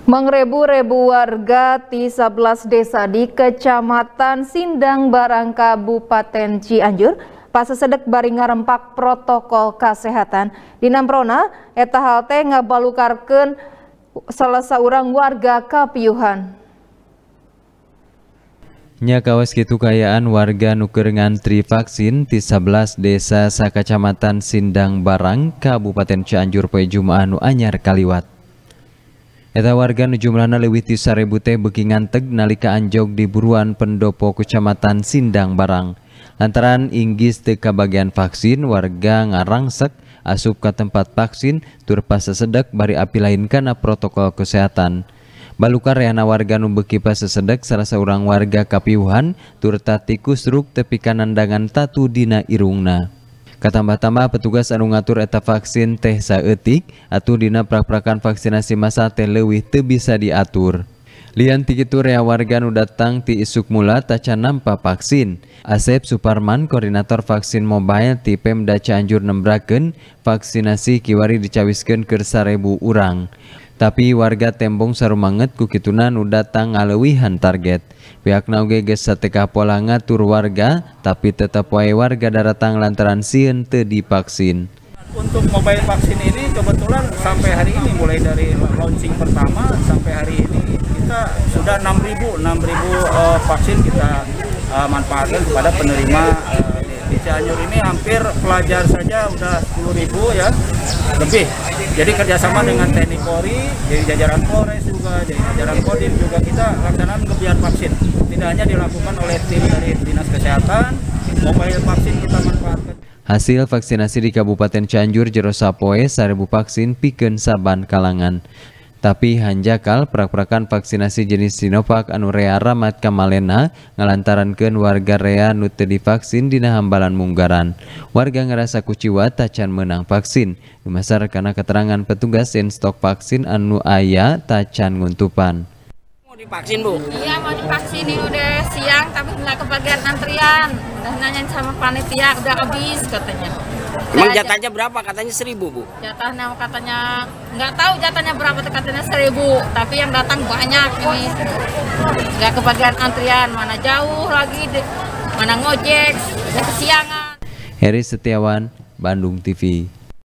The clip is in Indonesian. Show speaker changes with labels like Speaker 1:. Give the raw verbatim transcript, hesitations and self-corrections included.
Speaker 1: Mengrebu-rebu warga di sebelas desa di Kecamatan Sindang Barang Kabupaten Cianjur pasesedek bari ngarempak protokol kesehatan. Dina Prona eta hal teh ngabalukarkeun salah seorang warga kapiuhan.
Speaker 2: Nya kawas kitu kayaan warga nu keur ngantri vaksin di sebelas desa sa Kecamatan Sindang Barang Kabupaten Cianjur poe Jumaah nu anyar kaliwat. Eta warga nu jumlahna leuwih ti sarebu teh beuki nganteg nalika anjog di buruan pendopo Kecamatan Sindang Barang. Lantaran inggis teu kabagian vaksin, warga ngarangsek asup ka tempat vaksin tur pasesedek bari apilain kana protokol kesehatan. Balukar reana warga nu beuki pasesedek salah seorang warga kapiuhan tur tati kusruk tepi kanandangan tatu dina irungna. Katambah-tambah petugas anu ngatur eta vaksin teh saeutik atuh dina prak-prakan vaksinasi massal teh leuwih teu bisa diatur. Lian ti kitu rea warga nu datang ti isuk mula tacan nampa vaksin. Asep Suparman, koordinator vaksin mobile ti Pemda Cianjur nembrakeun vaksinasi kiwari dicawiskeun keur sarebu urang. Tapi warga tembong sarumanget ku kituna nu datang ngaleuwihan target. Pihakna oge geus sateka pola ngatur warga, tapi tetap wae warga daratang lantaran sieun teu divaksin.
Speaker 3: Untuk mobile vaksin ini kebetulan sampai hari ini mulai dari launching pertama sampai hari ini kita sudah enam ribu uh, vaksin kita uh, manfaatkan kepada penerima uh, di, di Cianjur ini. Hampir pelajar saja udah sepuluh ribu ya lebih. Jadi kerjasama dengan T N I Polri, jadi jajaran Polres juga, jadi jajaran Kodim juga kita laksanakan kegiatan vaksin. Tidak hanya dilakukan oleh tim dari Dinas Kesehatan, mobile vaksin kita manfaatkan.
Speaker 2: Hasil vaksinasi di Kabupaten Cianjur jero sapoe sarebu vaksin pikeun saban kalangan. Tapi hanjakal prak-prakan vaksinasi jenis Sinovac anu rea ramat kamalena ngalantarankeun warga rea nu teu divaksin dina hambalan munggaran. Warga ngerasa kuciwa tacan menang vaksin. Dumasar kana keterangan petugas en stok vaksin anu aya tacan nguntupan.
Speaker 4: Mau divaksin, Bu?
Speaker 5: Iya, mau divaksin ini udah siang tapi nggak kebagian antrian. Udah nanyain sama panitia udah habis katanya.
Speaker 4: Emang jatahnya berapa? Katanya seribu, Bu.
Speaker 5: Jatahnya katanya nggak tahu jatahnya berapa, katanya seribu. Tapi yang datang banyak ini. Nggak kebagian antrian, mana jauh lagi, mana ngojek, udah kesiangan.
Speaker 2: Heri Setiawan, Bandung T V.